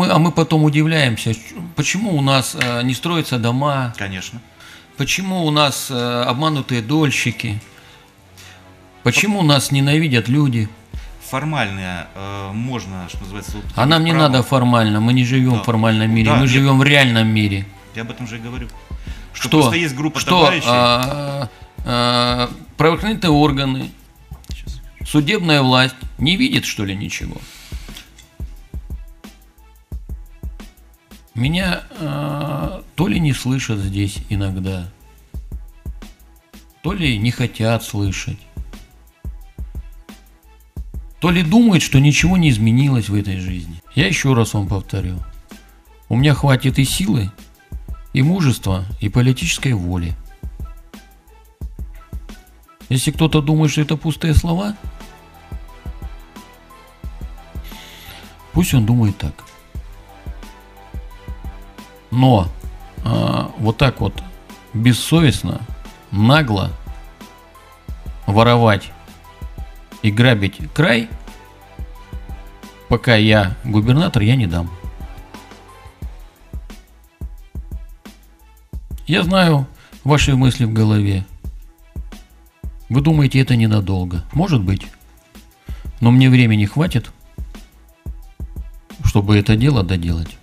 мы потом удивляемся, почему у нас не строятся дома, Конечно. почему у нас обманутые дольщики, почему нас ненавидят люди. Формально можно, что называется... Вот, А нам не право. надо формально, мы не живем Да. в формальном мире, Да, мы нет. живем в реальном мире. Я об этом же и говорю. Что Что? просто есть группа товарищей... Правоохранительные органы, Сейчас. судебная власть не видит, что ли, ничего? Меня то ли не слышат здесь иногда, то ли не хотят слышать, то ли думают, что ничего не изменилось в этой жизни. Я еще раз вам повторю. У меня хватит и силы, и мужества, и политической воли. Если кто-то думает, что это пустые слова, пусть он думает так. Но вот так вот бессовестно, нагло воровать и грабить край, пока я губернатор, я не дам. Я знаю ваши мысли в голове. Вы думаете, это ненадолго? Может быть. Но мне времени хватит, чтобы это дело доделать.